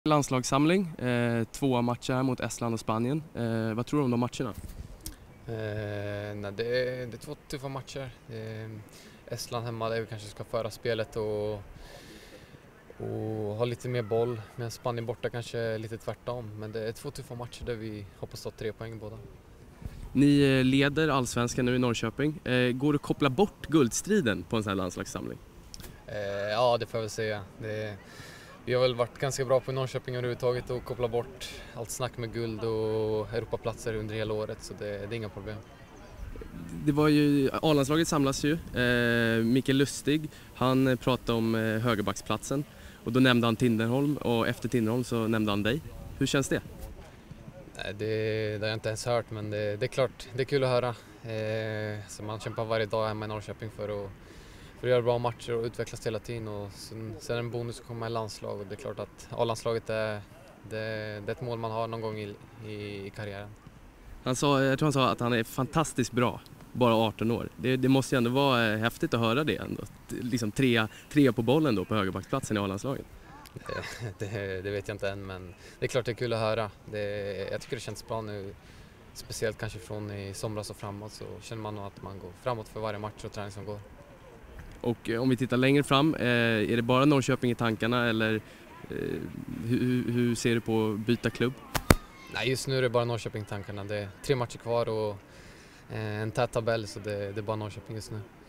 Landslagssamling, 2 matcher här mot Estland och Spanien. Vad tror du om de matcherna? Det är 2 tuffa matcher. Estland hemma där vi kanske ska föra spelet och ha lite mer boll, men Spanien borta kanske lite tvärtom. Men det är 2 tuffa matcher där vi hoppas ta 3 poäng båda. Ni leder allsvenskan nu i Norrköping. Går det att koppla bort guldstriden på en sån här landslagssamling? Ja, det får jag väl säga. Vi har väl varit ganska bra på Norrköping överhuvudtaget och koppla bort allt snack med guld och Europaplatser under hela året, så det är inga problem. Det var ju, A-landslaget samlas ju. Mikael Lustig, han pratade om högerbacksplatsen och då nämnde han Tinnerholm och efter Tinnerholm så nämnde han dig. Hur känns det? Det har jag inte ens hört, men det är klart, det är kul att höra. Så man kämpar varje dag hemma i Norrköping för att göra bra matcher och utvecklas hela tiden. Och sen en bonus att komma i landslag, och det är klart att A-landslaget är ett mål man har någon gång i karriären. Jag tror han sa att han är fantastiskt bra, bara 18 år. Det måste ju ändå vara häftigt att höra det ändå. Liksom trea på bollen då på högerbacksplatsen i A-landslaget. Det vet jag inte än, men det är klart det är kul att höra. Jag tycker det känns bra nu, speciellt kanske från i somras och framåt, så känner man nog att man går framåt för varje match och träning som går. Och om vi tittar längre fram, är det bara Norrköping i tankarna eller hur ser du på att byta klubb? Nej, just nu är det bara Norrköping i tankarna. Det är 3 matcher kvar och en tät tabell, så det är bara Norrköping just nu.